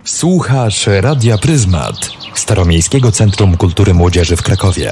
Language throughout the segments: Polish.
Słuchasz Radia Pryzmat, Staromiejskiego Centrum Kultury Młodzieży w Krakowie.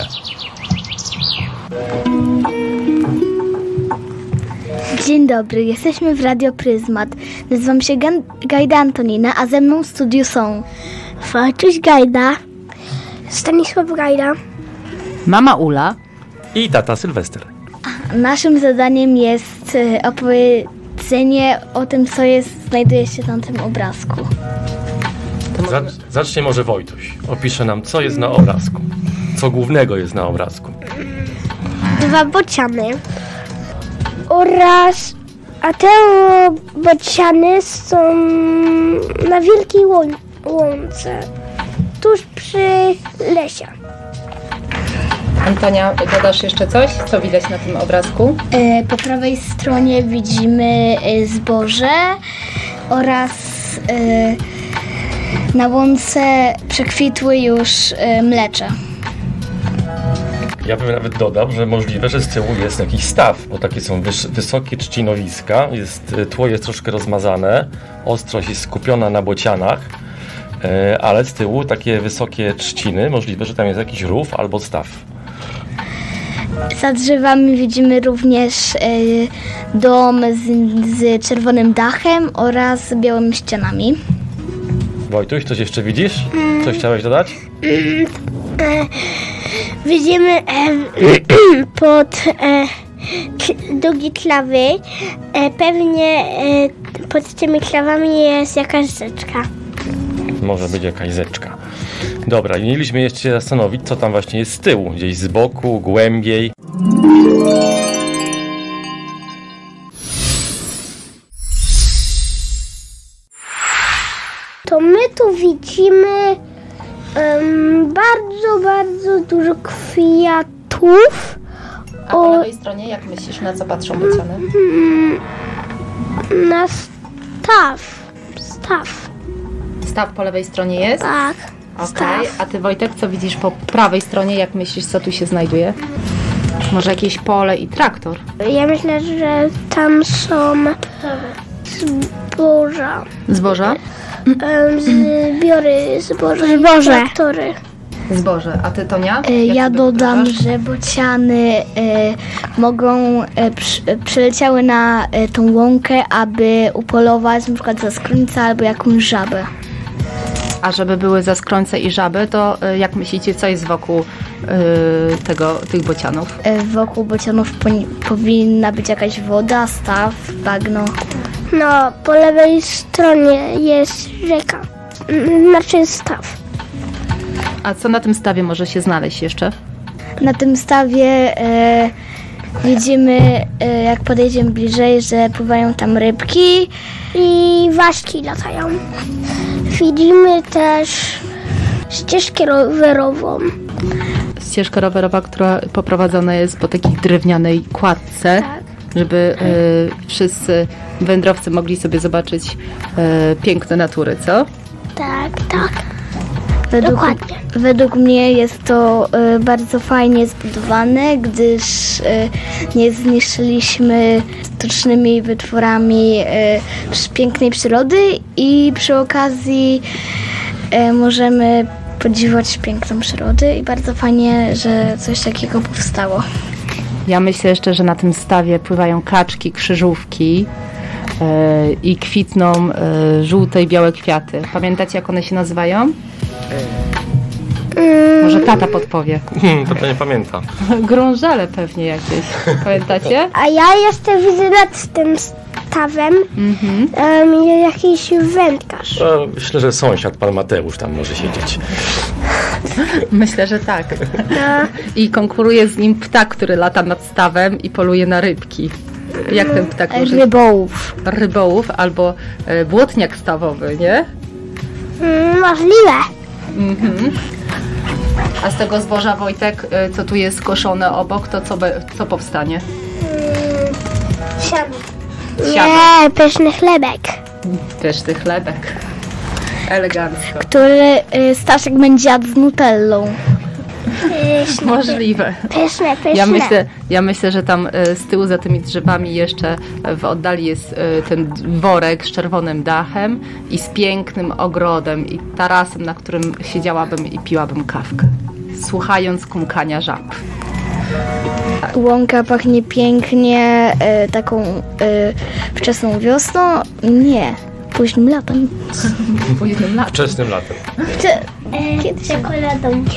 Dzień dobry, jesteśmy w Radio Pryzmat. Nazywam się Gajda Antonina, a ze mną w studiu są Wojtuś Gajda, Stanisław Gajda, mama Ula i tata Sylwester. Naszym zadaniem jest opowiedzenie o tym, co znajduje się na tym obrazku. Zacznie może Wojtuś. Opisze nam, co jest na obrazku. Co głównego jest na obrazku. 2 bociany. A te bociany są na wielkiej łące, tuż przy lesie. Antonia, dodasz jeszcze coś? Co widać na tym obrazku? Po prawej stronie widzimy zboże oraz na łące przekwitły już mlecze. Ja bym nawet dodał, że możliwe, że z tyłu jest jakiś staw, bo takie są wysokie trzcinowiska, tło jest troszkę rozmazane, ostrość jest skupiona na bocianach, ale z tyłu takie wysokie trzciny, możliwe, że tam jest jakiś rów albo staw. Za drzewami widzimy również dom z czerwonym dachem oraz białymi ścianami. Wojtuś, coś jeszcze widzisz? Coś chciałeś dodać? Widzimy pod drugi klawy, pewnie pod tymi klawami jest jakaś rzeczka. Może być jakaś rzeczka. Dobra, i mieliśmy jeszcze się zastanowić, co tam właśnie jest z tyłu, gdzieś z boku, głębiej. To my tu widzimy bardzo dużo kwiatów. A po lewej stronie, jak myślisz, na co patrzą bociany? Na staw. Staw po lewej stronie jest? Tak. Okej. A ty, Wojtek, co widzisz po prawej stronie, jak myślisz, co tu się znajduje? Może jakieś pole i traktor? Ja myślę, że tam są zboża. Zboża? Zbiory zboża. Traktory. Zboże. A ty, Tonia? Ja dodam, że bociany przyleciały na tą łąkę, aby upolować na przykład zaskrońca albo jakąś żabę. A żeby były zaskrońce i żaby, to jak myślicie, co jest wokół tych bocianów? Wokół bocianów powinna być jakaś woda, staw, bagno. No, po lewej stronie jest rzeka, znaczy staw. A co na tym stawie może się znaleźć jeszcze? Na tym stawie widzimy, jak podejdziemy bliżej, że pływają tam rybki i ważki latają. Widzimy też ścieżkę rowerową. Ścieżka rowerowa, która poprowadzona jest po takiej drewnianej kładce, tak, żeby wszyscy wędrowcy mogli sobie zobaczyć piękno natury, co? Tak. Dokładnie. Według mnie jest to bardzo fajnie zbudowane, gdyż nie zniszczyliśmy sztucznymi wytworami pięknej przyrody i przy okazji możemy podziwiać piękną przyrodę i bardzo fajnie, że coś takiego powstało. Ja myślę jeszcze, że na tym stawie pływają kaczki, krzyżówki i kwitną żółte i białe kwiaty. Pamiętacie, jak one się nazywają? Może tata podpowie. Tata nie pamięta. Grążele pewnie jakieś. Pamiętacie? A ja jeszcze widzę nad tym stawem jakiś wędkarz. Myślę, że sąsiad, pan Mateusz, tam może siedzieć. Myślę, że tak. No. I konkuruje z nim ptak, który lata nad stawem i poluje na rybki. Jak ten ptak może... Rybołów albo błotniak stawowy, nie? Możliwe. A z tego zboża, Wojtek, co tu jest koszone obok, to co powstanie? Siano. Nie, pyszny chlebek. Pyszny chlebek. Elegancko. Który Staszek będzie jadł z nutellą. Pyszne. Możliwe. Pyszne. Ja myślę, że tam z tyłu za tymi drzewami jeszcze w oddali jest ten worek z czerwonym dachem i z pięknym ogrodem i tarasem, na którym siedziałabym i piłabym kawkę, słuchając kumkania żab. Łąka pachnie pięknie, taką wczesną wiosną. Nie, późnym latem. Wczesnym latem. Kiedy czekoladą.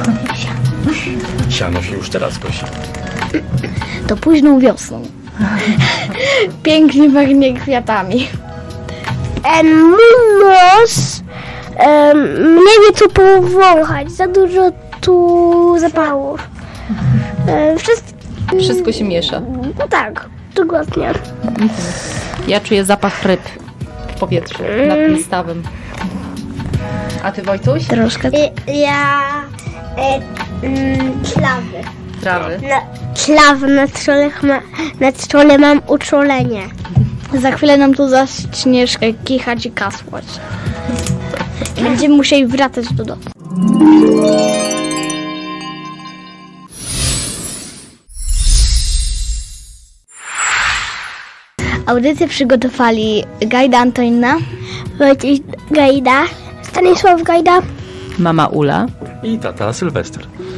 Siano się już teraz kosi. To późną wiosną. Pięknie pachnie kwiatami. Mój nos nie wie co powąchać. Za dużo tu zapałów. Wszystko się miesza. Tak, dokładnie. Ja czuję zapach ryb w powietrzu nad tym stawem. A ty, Wojtuś? Troszkę. Ja Trawy. Trawy na czole mam uczulenie. Za chwilę nam tu zaczniesz kichać i kasłać. Będziemy musieli wracać do domu. Audycję przygotowali Gajda Antonina, Wojciech Gajda, Stanisław Gajda, mama Ula I tata Sylwester.